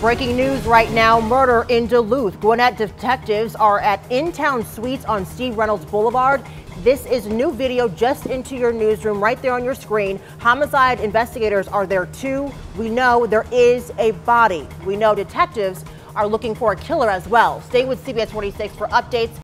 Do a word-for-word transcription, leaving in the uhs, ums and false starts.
Breaking news right now, murder in Duluth. Gwinnett detectives are at In-Town Suites on Steve Reynolds Boulevard. This is new video just into your newsroom right there on your screen. Homicide investigators are there too. We know there is a body. We know detectives are looking for a killer as well. Stay with C B S forty-six for updates.